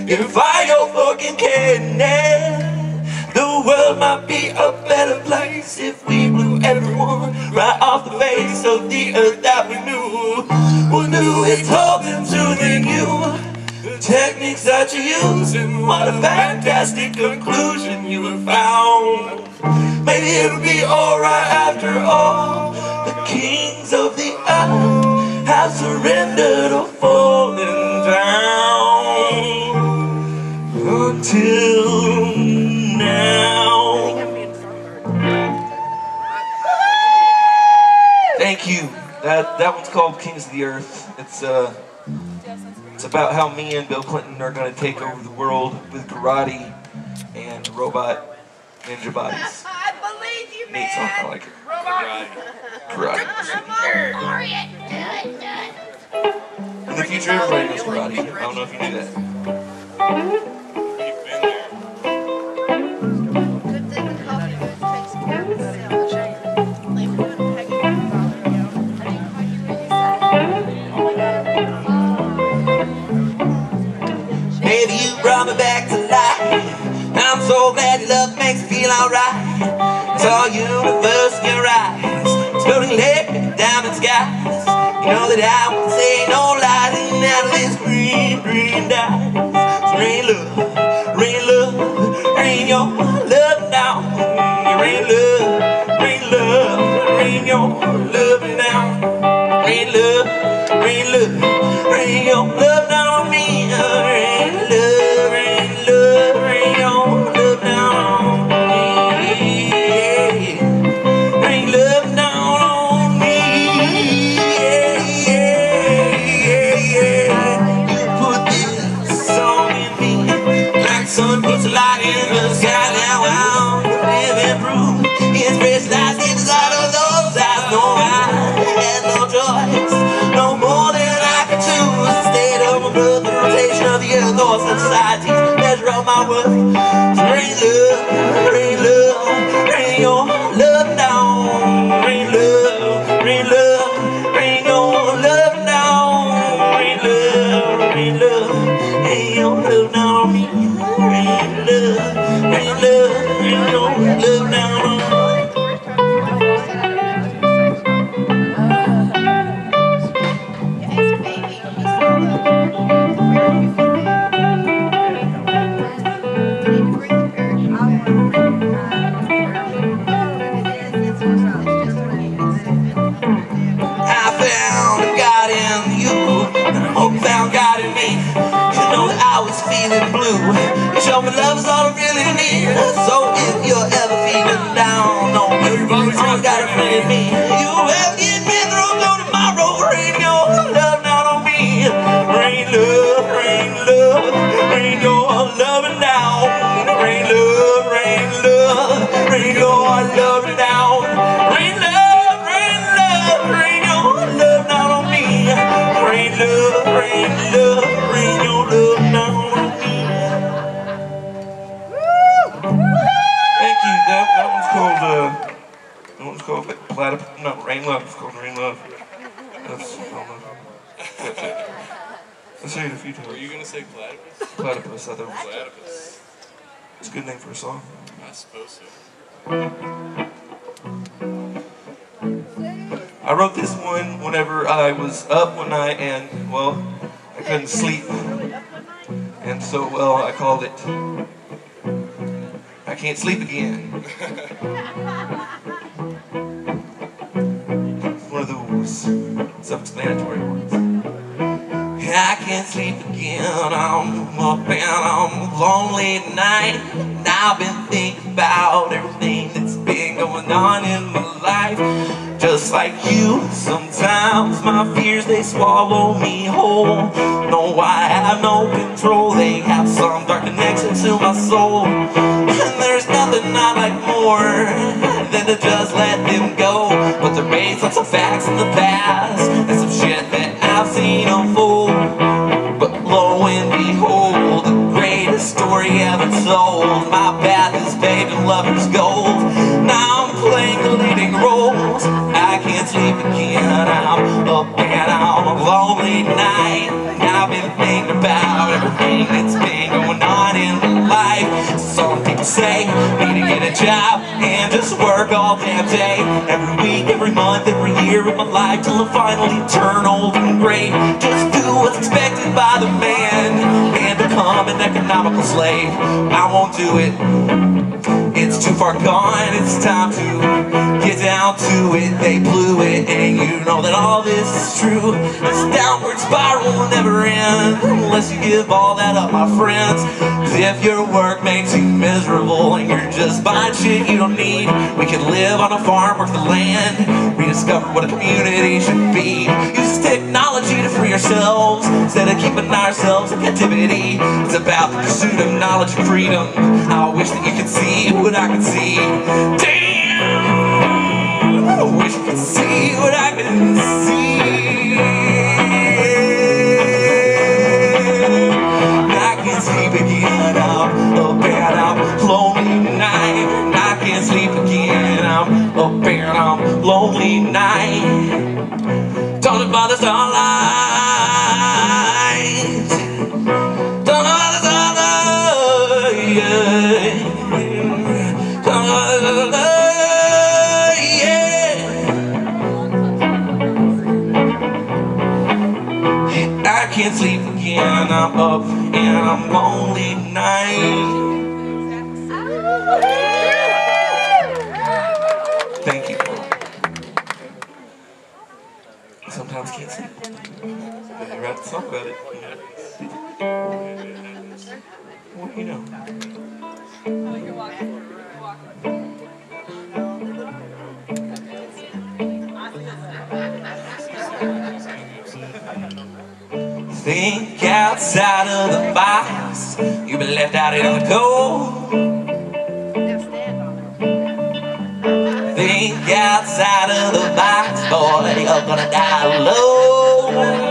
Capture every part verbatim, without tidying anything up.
If I go fucking candy, the world might be a better place if we blew everyone right off the face of the earth that we knew. We knew it's hoping to the new techniques that you use, and what a fantastic conclusion you have found. Maybe it'll be alright after all. The kings of the earth have surrendered or fallen down. Until now. Thank you. That that one's called Kings of the Earth. It's uh, it's about how me and Bill Clinton are going to take over the world with karate and robot ninja bodies. I believe you, man. Neat song, I like it. Karate. Karate. In the future, everybody knows karate. I don't know if you knew that. Baby, you brought me back to life. I'm so glad your love makes me feel alright. Saw universe in your eyes, floating late down in the skies. You know that I won't say no lies, and out of this green, green dies. So rain love, rain love, rain your love now. Rain love, rain love, rain your love now. Rain love, rain love, rain your love down on me. Rain love, rain love, rain your love down on me. Rain love down on me. Yeah, yeah, yeah. You put this song in me like sun puts a light in the sky. Now I'm living proof. It's fresh light in the light of those eyes. No, I had no choice, no more than I could choose. Instead of my blood, the rotation of the earth, or society's measure of my worth. So rain love, rain love, rain your love down. Rain love, rain love, rain your love down. Rain love, rain love, rain your love down on me. Rain love, rain love, rain your love down on me. Feeling blue, you show me love is all I really need. So if you're ever feeling down, no, you've always got a friend in me. You ever get me through to tomorrow, rain your love down on me. Rain love, rain love, rain your loving down. Rain love, rain love, rain your loving down. Rain love, rain love, rain your love down on me. Rain love, rain love, rain your love down. That, that one's called, uh, that one's called Platypus, no, Rain Love, it's called Rain Love. That's, I don't know. That's it. I say it a few times. Were you going to say platypus? Platypus, I thought it was. Platypus. It's a good name for a song. I suppose so. I wrote this one whenever I was up one night and, well, I couldn't sleep. And so, well, I called it I Can't Sleep Again. It's one of those self-explanatory ones. I can't sleep again, I'm up and I'm lonely at night. And I've been thinking about everything that's been going on in my life. Just like you, sometimes my fears, they swallow me whole. No, I have no control, they have some dark connection to my soul. And there's nothing I like more than to just let them go. But they're based on some facts in the past and some shit that I've seen unfold. But lo and behold, the greatest story ever told. My path is paved in lover's gold. Now I'm playing the leading roles. I can't sleep again, I'm up and on a lonely night. And I've been thinking about everything that's been going on. say, need to get a job and just work all damn day. Every week, every month, every year of my life, till I finally turn old and gray. Just do what's expected by the man and become an economical slave. I won't do it. It's too far gone, it's time to get down to it. They blew it, and you know that all this is true. This downward spiral will never end unless you give all that up, my friends. Cause if your work makes you miserable and you're just buying shit you don't need, we can live on a farm, work the land, rediscover what a community should be. Use technology to free ourselves instead of keeping ourselves in captivity. It's about the pursuit of knowledge and freedom. I wish that you could see what I could see. Damn, I wish you could see what I could see. I can't sleep again, I'm up and I'm lonely night. I can't sleep again, I'm up and I'm lonely night. Don't bother the starlight. Don't bother the starlight, yeah. I can't sleep again, I'm up and I'm lonely night. Thank you. Sometimes can't sleep. I write a song about it. What do you know? Think outside of the box. You've been left out in the cold. Think outside of the box, boy, you're gonna die alone.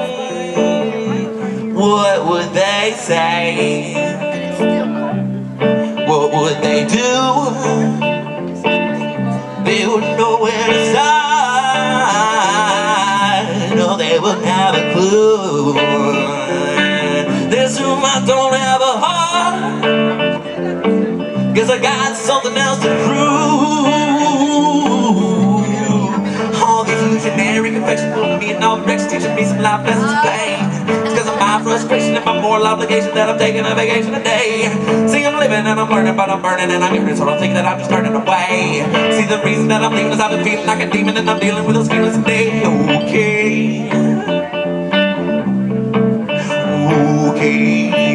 What would they say? What would they do? They wouldn't know where to start. No, they wouldn't have a clue. They assume I don't have a heart. Guess I got something else to prove. All these illusionary confections pulling me in all directions, teaching me some life lessons of pain. It's cause of my frustration and my moral obligation that I'm taking a vacation today. See, I'm living and I'm learning, but I'm burning and I'm ignorant, so don't think that I'm just turning away. See, the reason that I'm leaving is I've been feeling like a demon and I'm dealing with those feelings today. Okay. Okay.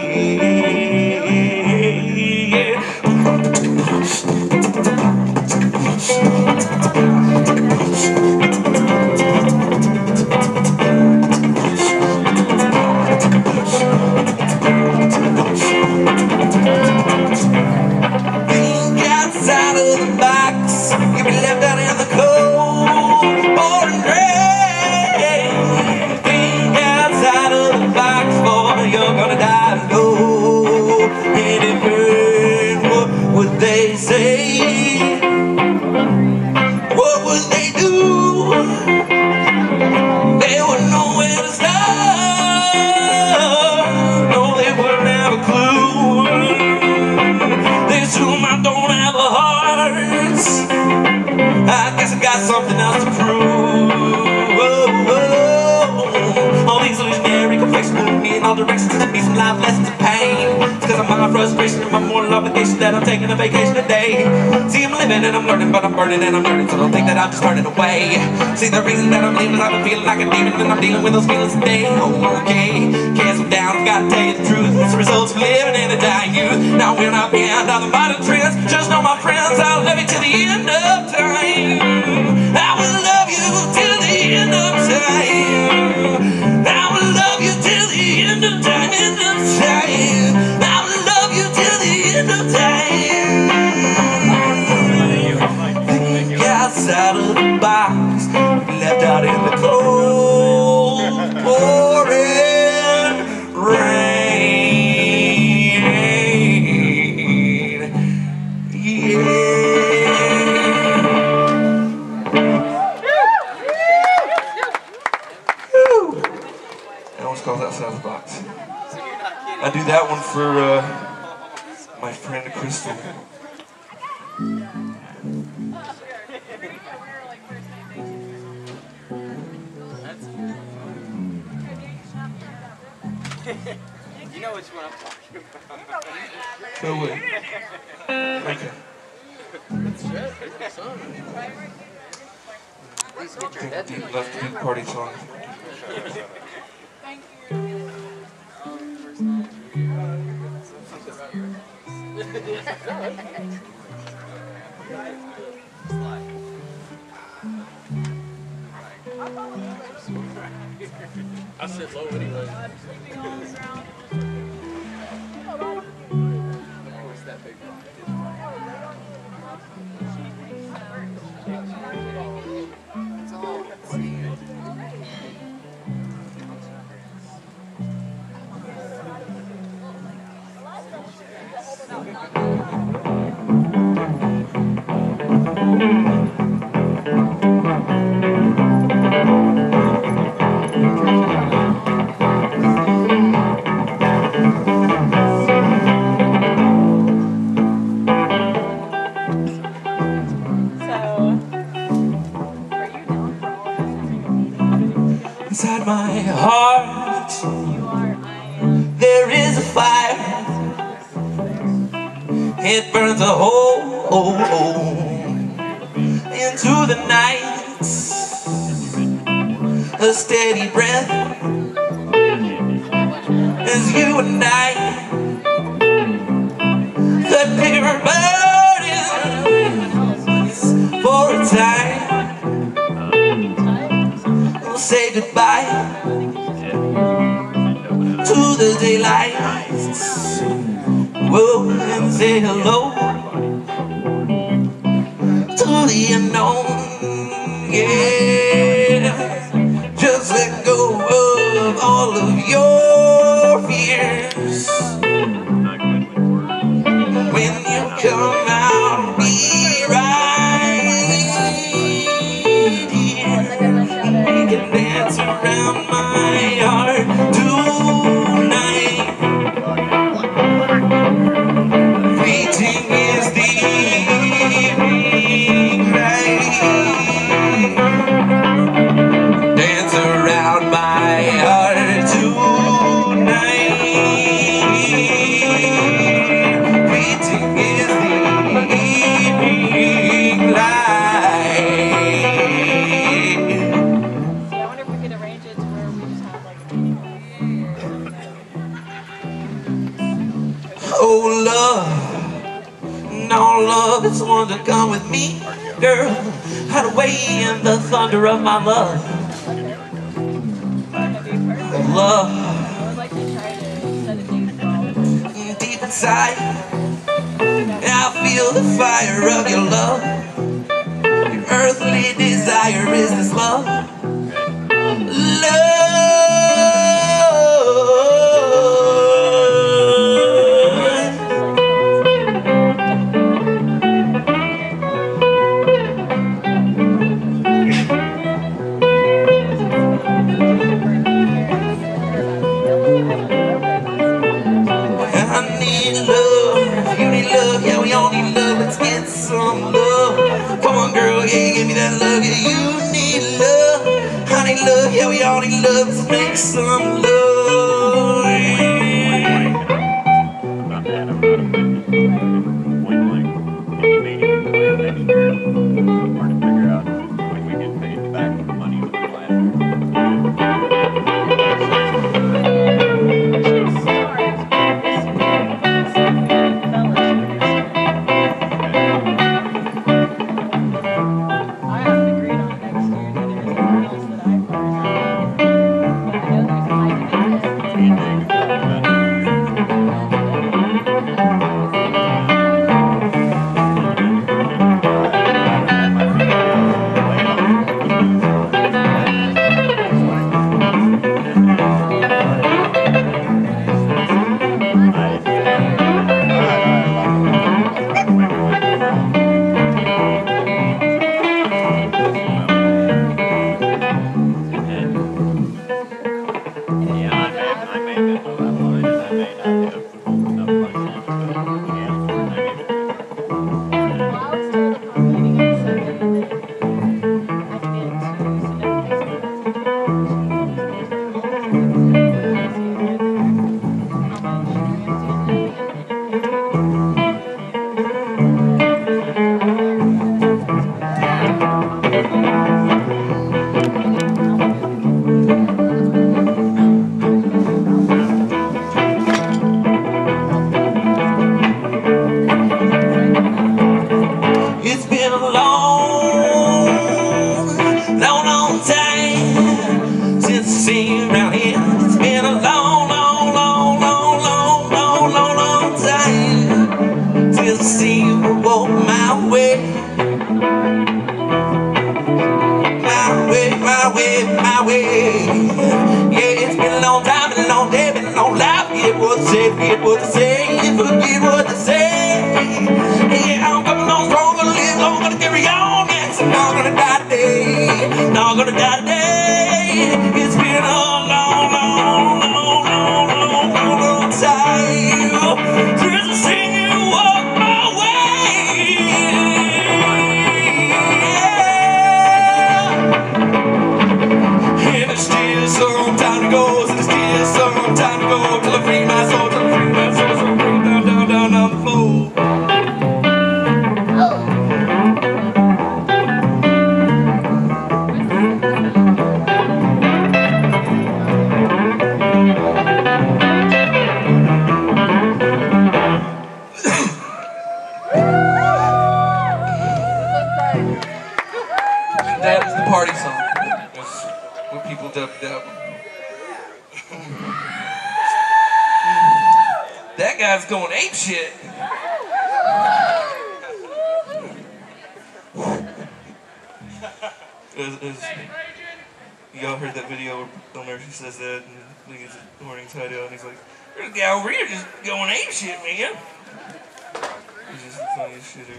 Something else to prove. Oh, oh. All these illusionary confections moving me in all directions, teaching me some life lessons of pain. It's cause of my frustration and my moral obligation that I'm taking a vacation today. See, I'm living and I'm learning, but I'm burning and I'm learning, so don't think that I'm just turning away. See, the reason that I'm leaving is I've been feeling like a demon and I'm dealing with those feelings today. Oh, okay, can't slow down, I've gotta tell you the truth. It's the results of living in a dying youth. Now we're not behind all the modern trends. Just know my friends, I'll love you to the end of time. I will love you till the end of time. I will love you till the end of time, end of time. I will love you till the end of time. Think outside of the box, left out in the cold, pouring rain. Yeah. Outside the box. I do that one for uh, my friend Crystal. You know which one I'm talking about. Go away. Okay. Please get your head. Deep left deep party song. I sit low anyway. Inside my heart, there is a fire. It burns a hole oh, oh, into the night. A steady breath as you and I could pick our burdens for a time. We'll say goodbye to the daylight. We'll and say hello to the unknown. Yeah, just let go of all of your fears. When you come out, be right here. We can dance around my heart tonight. Fleeting is the evening light. Dance around my heart tonight. Fleeting is the evening light. I wonder if we could arrange it to where we just have like Oh love, no love, it's one to come with me, girl. Hide away in the thunder of my love. Love, I would like to try to set a date for all of us. deep inside, I feel the fire of your love. Your earthly desire is this love. Love. I need love, you need love, yeah we all need love, let's get some love. Come on girl, yeah give me that love, yeah you need love. I need love, yeah we all need love, let's make some love. Not bad, I'm not point blank. In the meeting plan next year, hard to figure out when we get paid back the money with the plan. I haven't agreed on next year, neither has anyone else that I've heard. But I know there's a high Yeah, I may, I may have that line, and I may not have enough money, but yeah. say, forget what they say, forget what they say. Yeah, I'm coming on strong, gonna live long, gonna carry on. Yes, I'm not gonna die today, not gonna die today. It's been a long, long, long, long, long, long, long time since I seen you walk my way. And it's still some time to go, and it's still some time to go till I free my soul, till I free my soul, so I down, down, down on the floor. That is the party song. That's what people dubbed up. That guy's going ape shit. As, as, y'all heard that video where Bill Murphy says that, and he gets a morning title, and he's like, "There's a guy over here just going ape shit, man." He's just the funniest shitter.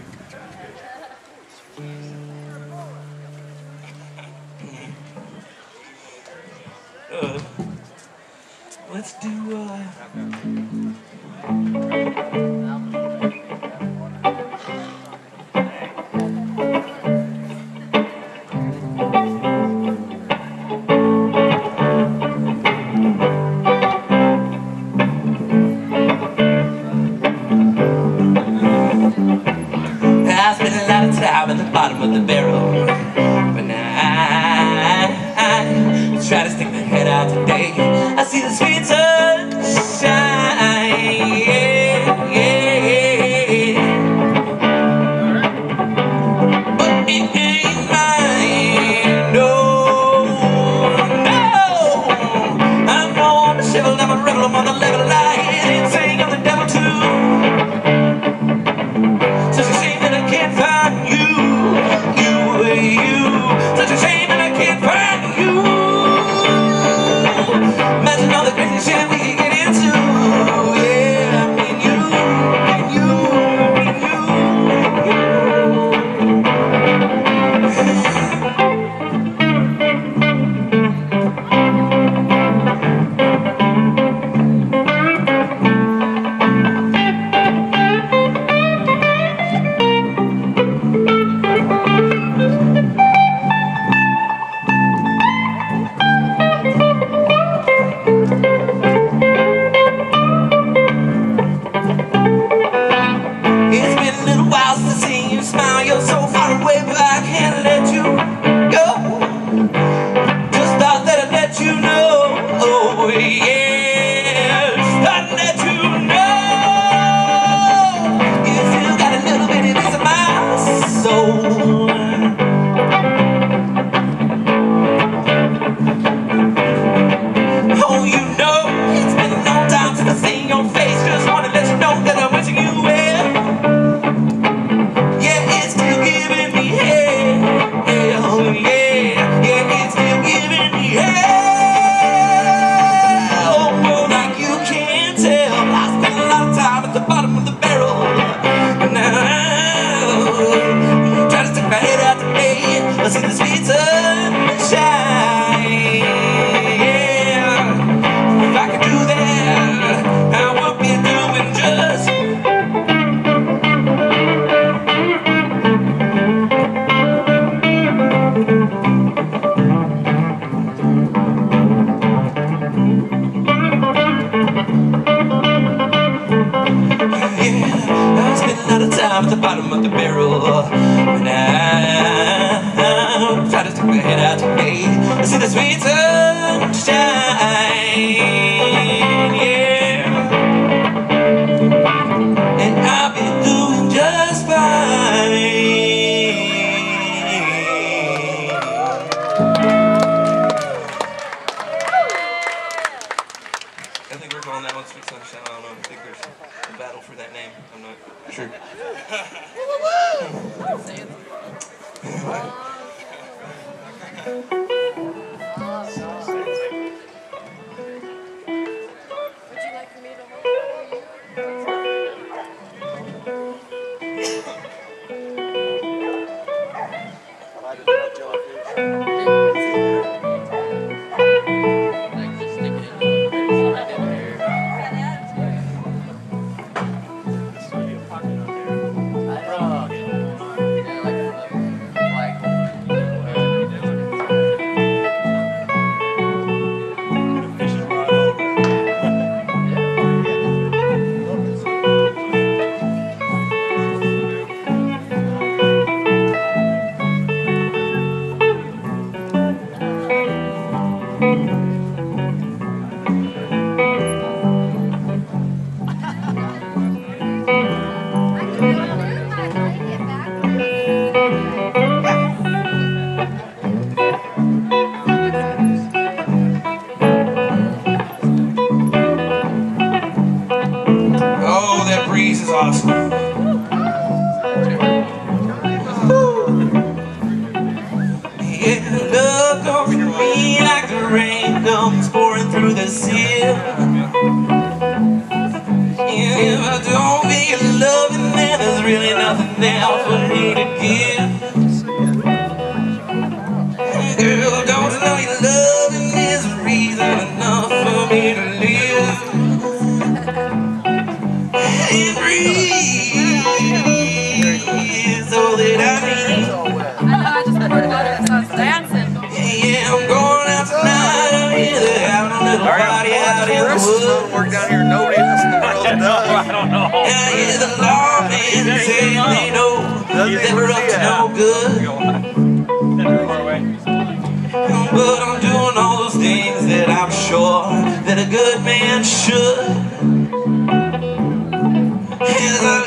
Uh, let's do, uh... I spent a lot of time at the bottom of the barrel, but now I, I try to stick my head out today. I see the sweet sunshine, yeah, yeah, but it ain't mine, no, no. I'm on the shovel, I'm a rebel, I'm on the level, I ain't saying I'm the devil too. Such a shame that I can't find you, you, you. Such a shame that I can't find you. Imagine all the crazy shit we could get into. Yeah, me and you, me and you, me and I'm at the bottom of the barrel, and I try to stick my head out today. I see the sweet sunshine, yeah, and I'll be doing just fine. I think we're calling that one Sweet Sunshine. I don't know. I think there's a battle for that name. I'm not sure. Would you like for me to hold it? is awesome. Yeah, love comes to me like the rain comes pouring through the sea. Yeah, if I don't feel loving, then there's really nothing there for me to give. Girl, don't you know your loving is a reason enough for me to live and breathe is all that I need. I know, I just heard about it, so I was dancing. Yeah, I'm going out tonight. I'm here having a little party out in the woods. Work down here, nobody else in the world does. I don't know. Yeah, yeah, the lawman saying they know that we're up to no good. But I'm doing all those things that I'm sure that a good man should. As I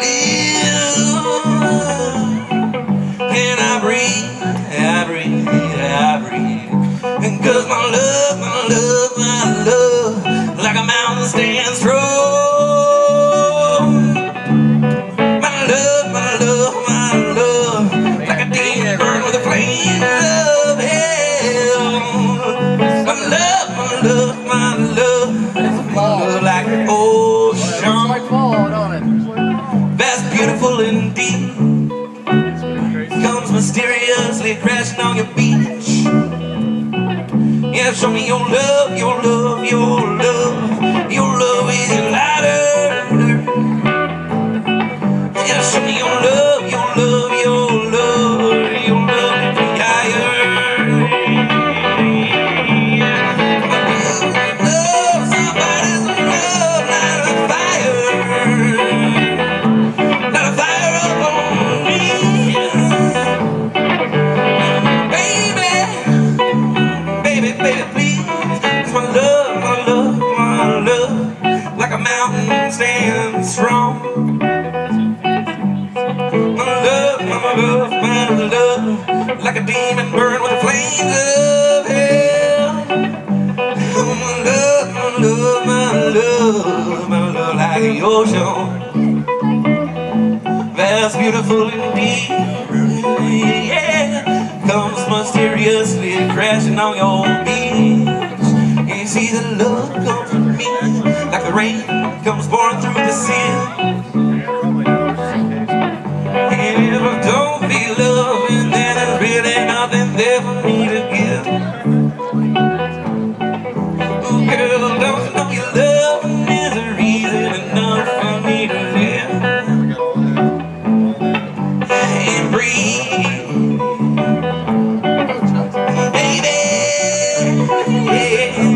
live and I breathe, I breathe, I breathe. And cause my love, my love, my love, like a mountain stands strong. My love, my love, my love, like a demon burned with the flames of hell. My love, my love, my love, love like the ocean. That's beautiful indeed. Comes mysteriously crashing on your beach. Yeah, show me your love, your love, your love. Your love is lighter. Yeah, show me your love, your love, your love. Your love is higher. Love somebody's love, light a fire. Light a fire up on me. Baby, baby, baby, please. It's my love, my love, my love, like a mountain stands strong. My love, my love, my love, like a demon burned with the flames of hell. My love, my love, my love, my love, like the ocean. That's beautiful indeed. Yeah, comes mysteriously crashing on your beach. You see the love comes from me like the rain comes pouring through the sea. And if I don't feel loving, then there's really nothing there for me to give. Oh, girl, don't you know your loving is a reason enough for me to live and breathe, baby. Yeah.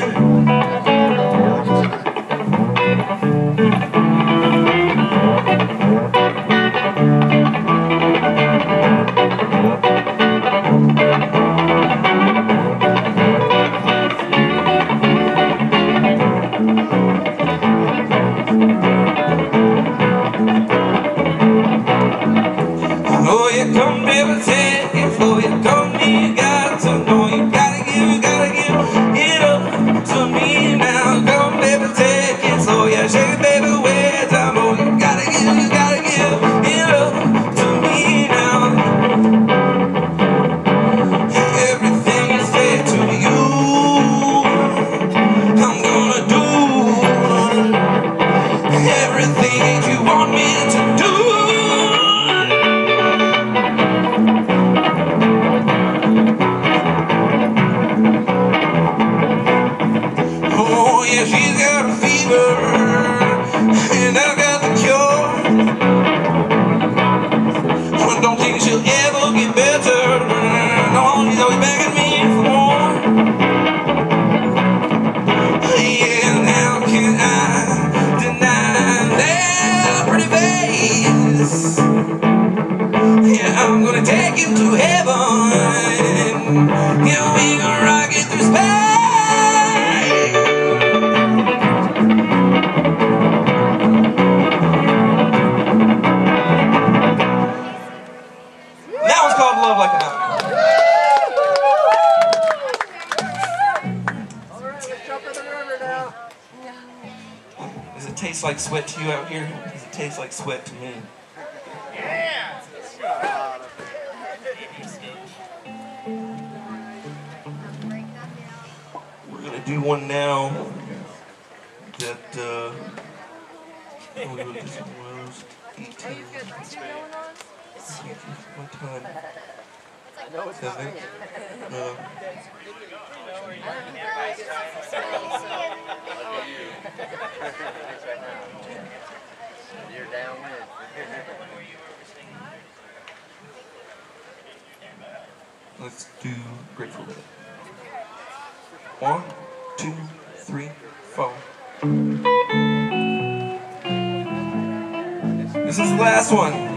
Oh, you come never take it, oh, you come me, you got to know, you gotta give, you gotta give it up to me now. Come baby, take it, so yeah, shake it, baby, way time. Oh, you gotta give, you gotta give it up to me now. Everything is fair to you. I'm gonna do everything that you want me to do. Oh, yeah, she's got a fever, and I've got the cure. I don't think she'll ever get better. No, she's always begging me for more. Yeah, now can I deny that pretty face? like sweat to you out here? Because it tastes like sweat to me. We're gonna do one now that uh, oh, we wrote this one was eighteen. One time. Seven. No. You're downwind. Let's do Grateful Dead. One, two, three, four. This is the last one.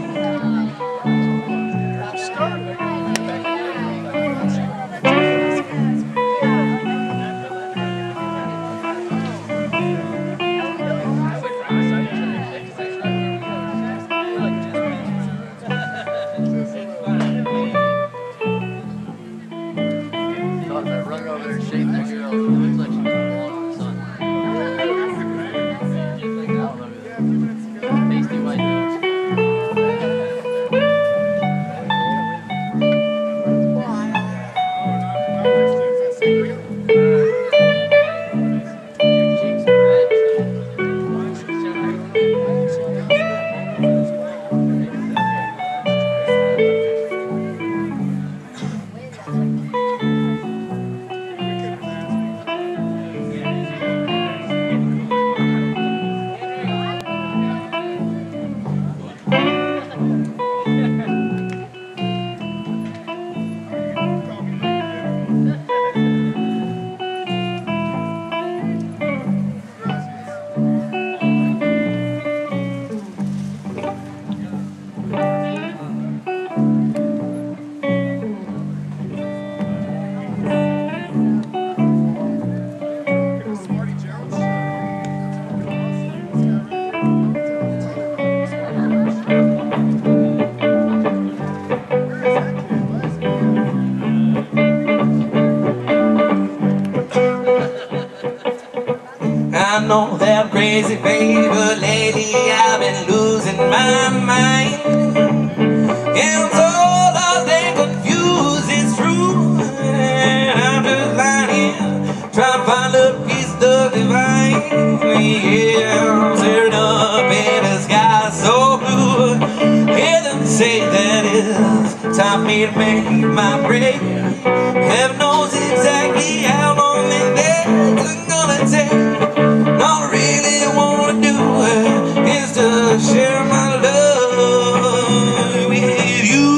I know that I'm crazy, baby, but lately I've been losing my mind. And I'm so lost and confused, it's true. And I'm just lying here, trying to find a piece of divine. Yeah, I'm staring up in the sky so blue. Hear them say that it's time for me to make my break. Heaven knows exactly how long it's gonna take. All I really wanna do is to share my love with you.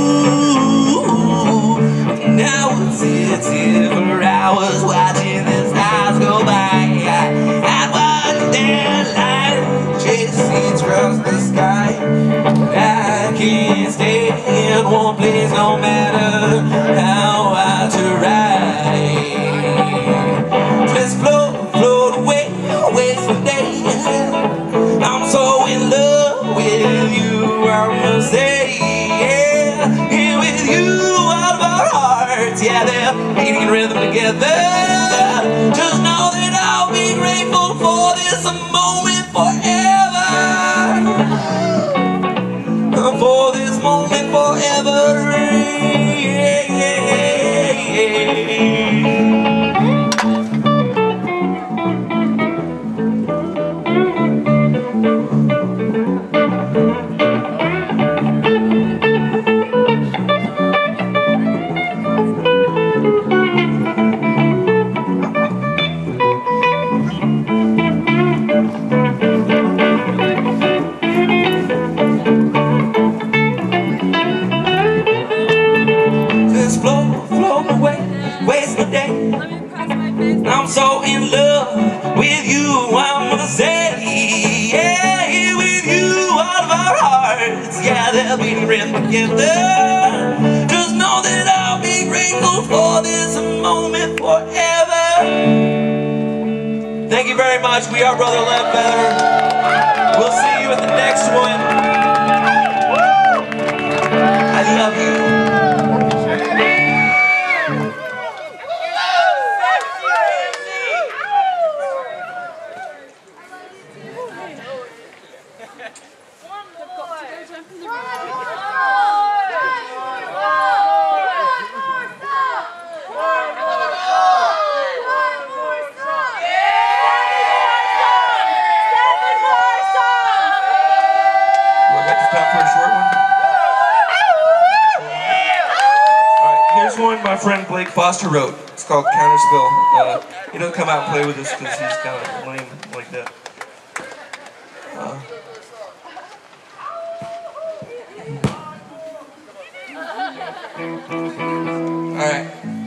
Now I sit here for hours watching the stars go by. I watch their light chasing across the sky. I can't stay in one place no matter how I try. Just float, float away. Wasting days. I'm so in love with you, I will say, yeah, here with you, all of our hearts, yeah, they're beating rhythm together. Just know that I'll be grateful for this moment forever, for this moment forever, yeah, yeah, yeah. I'm so in love with you, I'm gonna say, yeah, here with you, all of our hearts, yeah, they'll be written together. Just know that I'll be grateful for this moment forever. Thank you very much. We are Brother Ledbetter. We'll see you at the next one. I love you. Time for a short one? Alright, here's one my friend Blake Foster wrote. It's called Counterspell. Uh, he doesn't come out and play with us because he's kind of lame like that. Uh, Alright.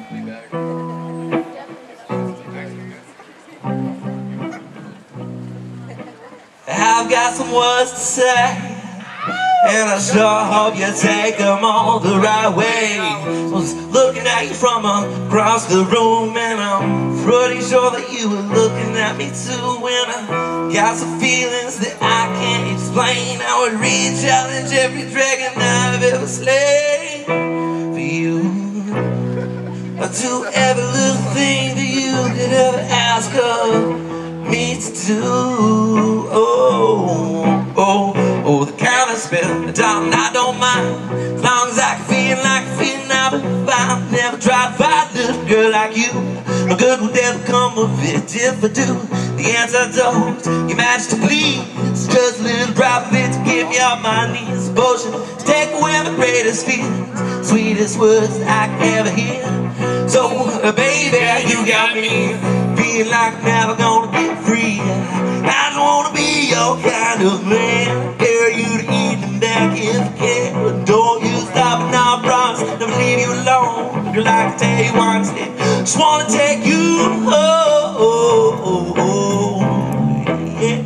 I've got some words to say, and I sure hope you take them all the right way. I was looking at you from across the room, and I'm pretty sure that you were looking at me too. And I got some feelings that I can't explain. I would re-challenge every dragon I've ever slain for you. I'll do every little thing that you could ever ask of me to do. Oh, oh, oh, the counterspell, darling, I don't mind. As long as I can feel like I feel now, but fine. Never tried to find a little girl like you. No good would ever come of it if I do. The antidote, your majesty please. Just a little drop of it to get me off my knees. Potion to take away my greatest feelings, sweetest words I can ever hear. So, uh, baby, you got me feeling like I'm never gonna get free. I just wanna be your kind of man, carry you to Eden back if I can. Don't you stop and I promise never leave you alone. Girl, I can tell you one thing, just wanna take you home. Oh, oh, oh, yeah.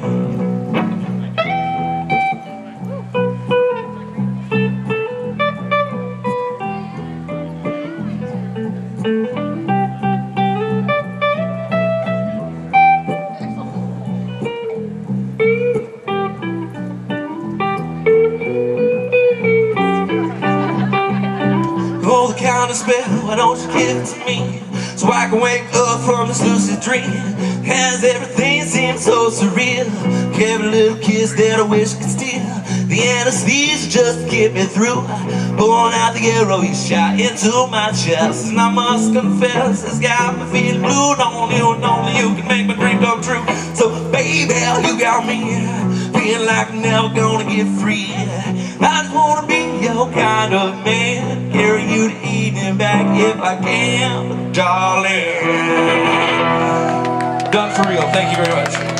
Oh, the counterspell, why don't you give it to me, so I can wake up from this lucid dream. Has everything seemed so surreal. Every little kiss that I wish I could steal. The anesthesia just to get me through. Pulling out the arrow you shot into my chest. And I must confess, it's got me feeling blue. Only you and only you can make my dream come true. So baby, you got me feeling like I'm never gonna get free. I just wanna be your kind of man, carry you to Eden back if I can, darling. Done for real. Thank you very much.